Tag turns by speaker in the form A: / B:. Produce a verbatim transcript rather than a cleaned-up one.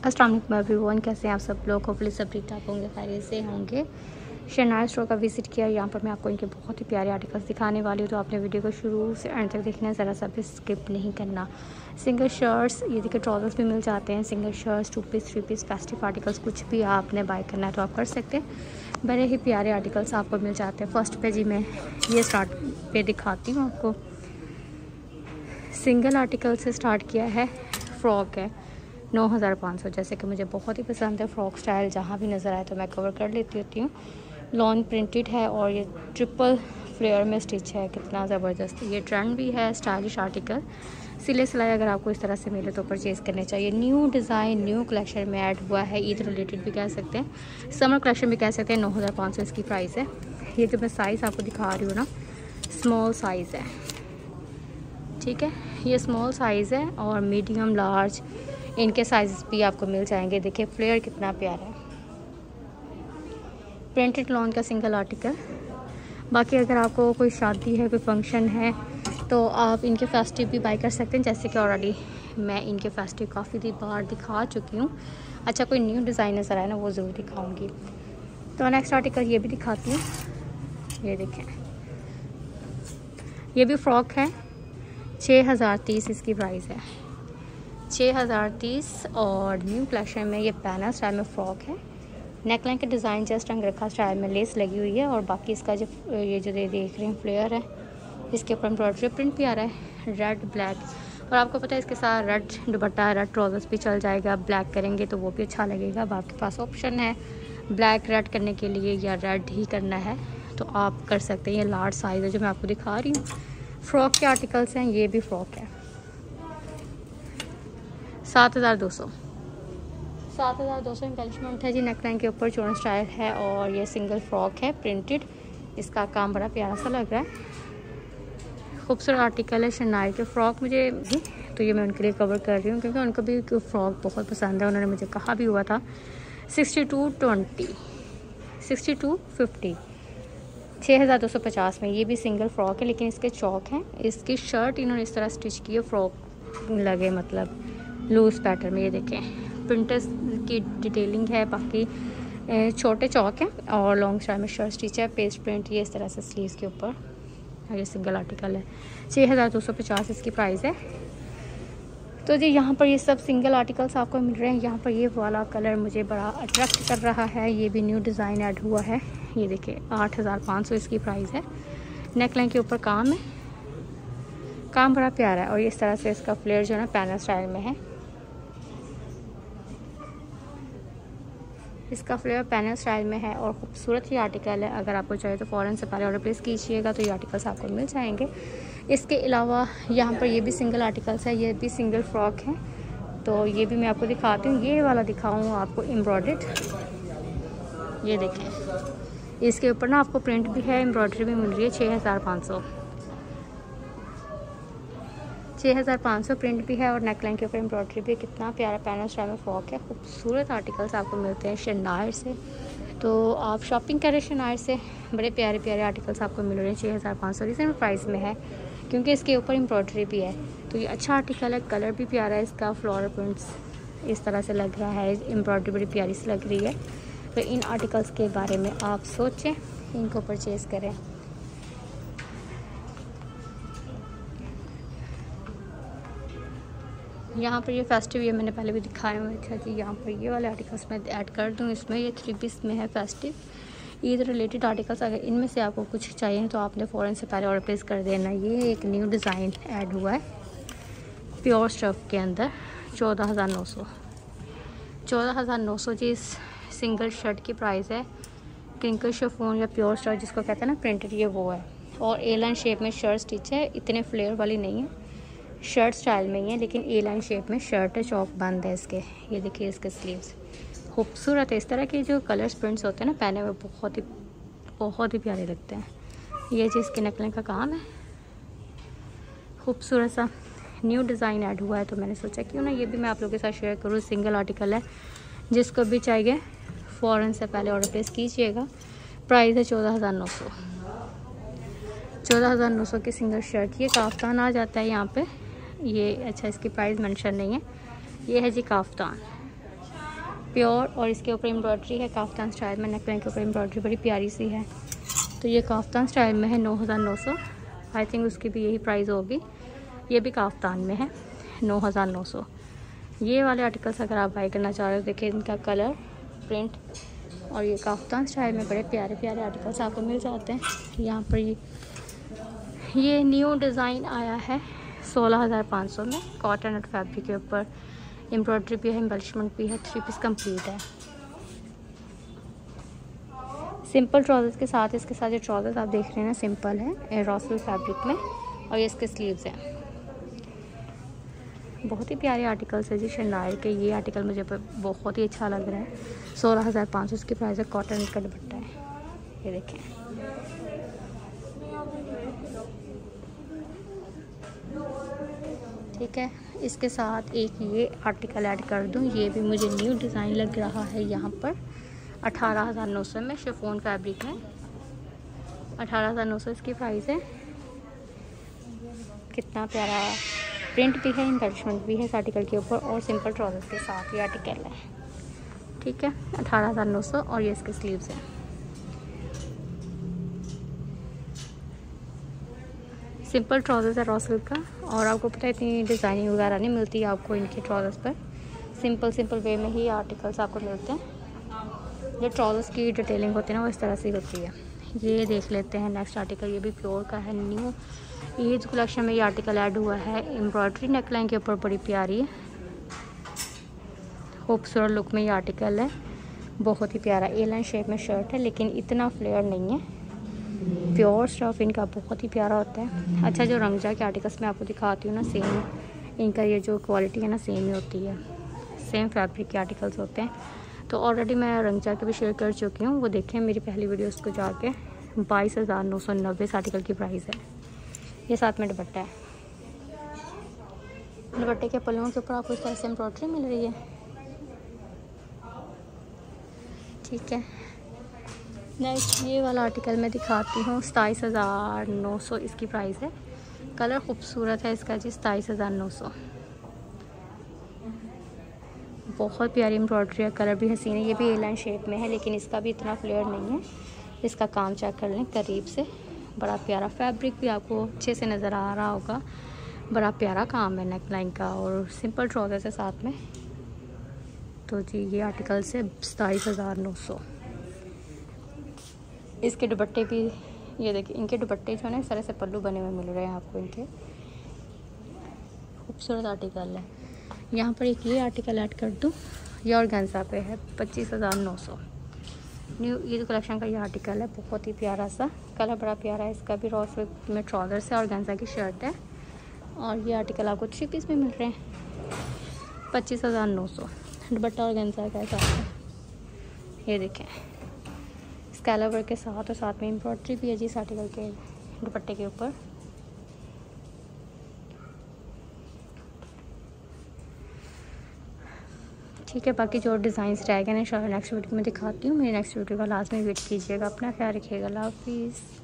A: अस्सलाम वालेकुम एवरीवन, कैसे हैं आप सब लोग। होपफुली सब ठीक ठाक होंगे, खैरियत से होंगे। शनाया स्टोर का विज़िट किया। यहाँ पर मैं आपको इनके बहुत ही प्यारे आर्टिकल्स दिखाने वाली हूँ, तो आपने वीडियो को शुरू से एंड तक देखना है, ज़रा सा भी स्किप नहीं करना। सिंगल शर्ट्स, ये देखिए ट्राउजर्स भी मिल जाते हैं। Single shirts, two piece, three piece, festive articles, कुछ भी आपने बाय करना है तो आप कर सकते हैं। बड़े ही प्यारे आर्टिकल्स आपको मिल जाते हैं। फर्स्ट पे जी मैं ये स्टार्ट पे दिखाती हूँ आपको। सिंगल आर्टिकल से स्टार्ट किया है। फ्रॉक है नौ हज़ार पाँच सौ। जैसे कि मुझे बहुत ही पसंद है फ्रॉक स्टाइल, जहाँ भी नज़र आए तो मैं कवर कर लेती होती हूँ। लॉन प्रिंटेड है और ये ट्रिपल फ्लेयर में स्टिच है। कितना ज़बरदस्त, ये ट्रेंड भी है, स्टाइलिश आर्टिकल। सिले सिलाई अगर आपको इस तरह से मिले तो परचेज़ करने चाहिए। न्यू डिज़ाइन न्यू कलेक्शन में ऐड हुआ है। ईद रिलेटेड भी कह सकते हैं, समर कलेक्शन भी कह सकते हैं। नौ हज़ार पाँच सौ इसकी प्राइस है। ये जो मैं साइज़ आपको दिखा रही हूँ ना, स्मॉल साइज़ है, ठीक है। ये स्मॉल साइज़ है और मीडियम, लार्ज इनके साइज़ भी आपको मिल जाएंगे। देखिए फ्लेयर कितना प्यारा है। प्रिंटेड लॉन का सिंगल आर्टिकल। बाकी अगर आपको कोई शादी है, कोई फंक्शन है, तो आप इनके फेस्टिव भी बाय कर सकते हैं। जैसे कि ऑलरेडी मैं इनके फेस्टिव काफ़ी दी बार दिखा चुकी हूँ। अच्छा, कोई न्यू डिज़ाइन नज़र आए ना, वो ज़रूर दिखाऊँगी। तो नेक्स्ट आर्टिकल ये भी दिखाती हूँ। ये देखें, ये भी फ्रॉक है। छः हज़ार तीस इसकी प्राइस है, छः हज़ार तीस। और न्यू कलेक्शन में ये पैना स्टाइल में फ़्रॉक है। नेकलाइन के डिज़ाइन जस्ट अंगरखा स्टाइल में लेस लगी हुई है। और बाकी इसका जो ये जो दे देख रहे हैं फ्लेयर है, इसके ऊपर एम्ब्रॉयडरी प्रिंट भी आ रहा है, रेड ब्लैक। और आपको पता है इसके साथ रेड दुपट्टा, रेड ट्राउजर्स भी चल जाएगा। ब्लैक करेंगे तो वो भी अच्छा लगेगा। अब आपके पास ऑप्शन है ब्लैक रेड करने के लिए या रेड ही करना है तो आप कर सकते हैं। ये लार्ज साइज़ है जो मैं आपको दिखा रही हूँ। फ्रॉक के आर्टिकल्स हैं। ये भी फ्रॉक है, सात हज़ार दो सौ सात हज़ार दो सौ इंगेजमेंट है जी। नेकलाइन के ऊपर चोन स्टाइल है और ये सिंगल फ्रॉक है, प्रिंटेड। इसका काम बड़ा प्यारा सा लग रहा है। खूबसूरत आर्टिकल है। शनाया के फ्रॉक मुझे भी, तो ये मैं उनके लिए कवर कर रही हूँ क्योंकि उनको भी फ्रॉक बहुत पसंद है। उन्होंने मुझे कहा भी हुआ था। Sixty two twenty sixty two fifty छः हज़ार दो सौ पचास में ये भी सिंगल फ्रॉक है, लेकिन इसके चौक हैं। इसकी शर्ट इन्होंने इस तरह स्टिच की है, फ्रॉक लगे मतलब लूज पैटर्न में। ये देखें प्रिंटेस की डिटेलिंग है। बाकी छोटे चौक हैं और लॉन्ग स्टाइल में शर्ट स्टिच है, पेस्ट प्रिंट ये इस तरह से स्लीव्स के ऊपर। ये सिंगल आर्टिकल है, छः हज़ार दो सौ पचास इसकी प्राइस है। तो जी यहाँ पर ये सब सिंगल आर्टिकल्स आपको मिल रहे हैं। यहाँ पर ये वाला कलर मुझे बड़ा अट्रैक्ट कर रहा है। ये भी न्यू डिज़ाइन ऐड हुआ है। ये देखिए आठ हज़ार पाँच सौ इसकी प्राइस है। नेकलाइन के ऊपर काम है, काम बड़ा प्यारा है। और इस तरह से इसका फ्लेयर जो है ना पैनल स्टाइल में है। इसका फ्लेयर पैनल स्टाइल में है और खूबसूरत ही आर्टिकल है। अगर आपको चाहिए तो फ़ौरन से पहले ऑर्डर प्लेस कीजिएगा तो ये आर्टिकल्स आपको मिल जाएंगे। इसके अलावा यहाँ पर ये भी सिंगल आर्टिकल्स है। ये भी सिंगल फ्रॉक है, तो ये भी मैं आपको दिखाती हूँ। ये वाला दिखाऊँ आपको एम्ब्रॉयडर्ड। ये देखें, इसके ऊपर ना आपको प्रिंट भी है, एम्ब्रॉयडरी भी मिल रही है। छः हज़ार पाँच सौ छः हज़ार पाँच सौ प्रिंट भी है और नेकलाइन के ऊपर एम्ब्रॉयडरी भी। कितना प्यारा पैनल स्टाइल में फ्रॉक है। खूबसूरत आर्टिकल्स आपको मिलते हैं शनाया से, तो आप शॉपिंग करें शनाया से। बड़े प्यारे प्यारे आर्टिकल्स आपको मिल रहे हैं छः हज़ार पाँच सौ रीजनेबल प्राइस में है, क्योंकि इसके ऊपर एम्ब्रॉयडरी भी है। तो ये अच्छा आर्टिकल है। कलर भी प्यारा है इसका, फ्लोरल प्रिंट्स इस तरह से लग रहा है, एम्ब्रॉयडरी बड़ी प्यारी सी लग रही है। तो इन आर्टिकल्स के बारे में आप सोचें, इनको परचेज़ करें। यहाँ पर ये फेस्टिव, ये मैंने पहले भी दिखाया हुआ था जी। यहाँ पर ये वाले आर्टिकल्स मैं ऐड कर दूँ इसमें। ये थ्री पीस में है फेस्टिव, ईद रिलेटेड आर्टिकल्स। अगर इनमें से आपको कुछ चाहिए तो आपने फ़ौरन से पहले ऑर्डर प्लेस कर देना। ये एक न्यू डिज़ाइन ऐड हुआ है प्योर स्टफ के अंदर। चौदह हज़ार नौ सौ चौदह हज़ार नौ सौ जी इस सिंगल शर्ट की प्राइस है। क्रिंकल शिफॉन या प्योर स्टफ जिसको कहते हैं ना, प्रिंटेड, ये वो है। और ए लाइन शेप में शर्ट स्टिच है। इतने फ्लेयर वाली नहीं है, शर्ट स्टाइल में ही है, लेकिन ए लाइन शेप में शर्ट है, चौक बंद है इसके। ये देखिए इसके स्लीव्स खूबसूरत है। इस तरह के जो कलर्स प्रिंट्स होते हैं ना पहने हुए, बहुत ही बहुत ही प्यारे लगते हैं। ये चीज़ के नेकलाइन का काम है, खूबसूरत सा न्यू डिज़ाइन ऐड हुआ है। तो मैंने सोचा क्यों ना ये भी मैं आप लोगों के साथ शेयर करूँ। सिंगल आर्टिकल है, जिसको भी चाहिए फ़ौरन से पहले ऑर्डर प्लेस कीजिएगा। प्राइस है चौदह हज़ार नौ सौ चौदह हज़ार नौ सौ की सिंगल शर्ट। ये काफ्तान आ जाता है यहाँ पे। ये अच्छा, इसकी प्राइस मेंशन नहीं है। ये है जी काफ्तान। प्योर, और इसके ऊपर एम्ब्रॉयडरी है काफ्तान स्टाइल में। नेकलाइन के ऊपर एम्ब्रॉयडरी बड़ी प्यारी सी है। तो ये काफ्तान स्टाइल में है नौ हज़ार नौ सौ। आई थिंक उसकी भी यही प्राइस होगी। ये भी काफ्तान में है नौ हज़ार नौ सौ। ये वाले आर्टिकल्स अगर आप बाई करना चाह रहे हो, देखिए इनका कलर, प्रिंट, और ये काफ्तान स्टाइल में बड़े प्यारे प्यारे आर्टिकल्स आपको मिल जाते हैं। यहाँ पर ये ये न्यू डिज़ाइन आया है सोलह हज़ार पाँच सौ में। कॉटन और फैब्रिक के ऊपर एम्ब्रॉयडरी भी है, एम्बलिशमेंट भी है, थ्री पीस कंप्लीट है। सिंपल ट्राउजर्स के साथ, इसके साथ जो ट्राउजर्स आप देख रहे हैं ना सिंपल है, रॉसल फैब्रिक में, और ये इसके स्लीव्स हैं। बहुत ही प्यारे आर्टिकल्स है जी शनायर के। ये आर्टिकल मुझे बहुत ही अच्छा लग रहा है। सोलह हज़ार पाँच सौ इसकी प्राइस है। कॉटन का दुपट्टा है, ये देखें। ठीक है, इसके साथ एक ये आर्टिकल ऐड कर दूं। ये भी मुझे न्यू डिज़ाइन लग रहा है। यहाँ पर अठारह हज़ार नौ सौ में शिफॉन फैब्रिक है। अठारह हज़ार नौ सौ इसकी प्राइस है। कितना प्यारा प्रिंट भी है, एम्बलिशमेंट भी है इस आर्टिकल के ऊपर, और सिंपल ट्राउजर्स के साथ ये आर्टिकल है। ठीक है, अठारह हज़ार नौ सौ, और ये इसके स्लीव्स हैं। सिंपल ट्राउजर्स है रॉसल का, और आपको पता है इतनी डिज़ाइनिंग वगैरह नहीं मिलती आपको इनके ट्राउजर्स पर। सिंपल सिंपल वे में ही आर्टिकल्स आपको मिलते हैं। जो ट्राउजर्स की डिटेलिंग होती है ना वो इस तरह से होती है। ये देख लेते हैं नेक्स्ट आर्टिकल। ये भी प्योर का है, न्यू ईद कलेक्शन में ये आर्टिकल ऐड हुआ है। एम्ब्रॉयडरी नेकलाइन के ऊपर बड़ी प्यारी है, खूबसूरत लुक में ये आर्टिकल है। बहुत ही प्यारा ए लाइन शेप में शर्ट है, लेकिन इतना फ्लेयर नहीं है। प्योर स्टफ इनका बहुत ही प्यारा होता है। अच्छा, जो रंगजा के आर्टिकल्स मैं आपको दिखाती हूँ ना, सेम इनका ये जो क्वालिटी है ना सेम ही होती है। सेम फैब्रिक के आर्टिकल्स होते हैं। तो ऑलरेडी मैं रंगजा के भी शेयर कर चुकी हूँ, वो देखें मेरी पहली वीडियोस को जाके। बाईस हज़ार नौ सौ नब्बे इस आर्टिकल की प्राइस है। ये साथ में दुपट्टा है। दुपट्टे के पल्लुओं के ऊपर आपको इस तरह से एम्ब्रॉयडरी मिल रही है। ठीक है, नेक्स्ट ये वाला आर्टिकल मैं दिखाती हूँ। सताईस हज़ार नौ सौ इसकी प्राइस है। कलर खूबसूरत है इसका जी, सताईस हज़ार नौ सौ। बहुत प्यारी एम्ब्रॉयडरी है, कलर भी हसीन है। ये भी ए लाइन शेप में है, लेकिन इसका भी इतना फ्लेयर नहीं है। इसका काम चेक कर लें करीब से। बड़ा प्यारा फैब्रिक भी आपको अच्छे से नज़र आ रहा होगा। बड़ा प्यारा काम है नेक लाइन का, और सिंपल ट्राउजर्स है साथ में। तो जी ये आर्टिकल से सताईस हज़ार नौ सौ। इसके दुपट्टे भी ये देखिए, इनके दुपट्टे जो है ना इस तरह से पल्लू बने हुए मिल रहे हैं आपको इनके। खूबसूरत आर्टिकल है। यहाँ पर एक ये आर्टिकल ऐड कर दूँ, ये ऑर्गेन्जा पे है, पच्चीस हज़ार नौ सौ। न्यू ईद कलेक्शन का ये आर्टिकल है। बहुत ही प्यारा सा कलर, बड़ा प्यारा है। इसका भी रॉ सिल्क में ट्राउजर्स है, ऑर्गेन्जा की शर्ट है, और ये आर्टिकल आपको थ्री पीस में मिल रहे हैं। पच्चीस हज़ार नौ सौ। दुपट्टा ऑर्गेन्जा का है साथ में, ये देखें स्कैलप वर्क के साथ, और साथ में एम्ब्रॉयडरी भी है जी इस आर्टिकल के दुपट्टे के ऊपर। ठीक है, बाकी जो डिज़ाइंस रह गए ना इंशाल्लाह नेक्स्ट वीडियो में दिखाती हूँ। मेरी नेक्स्ट वीडियो का लास्ट में वेट कीजिएगा। अपना ख्याल रखिएगा। अल्लाह हाफिज़।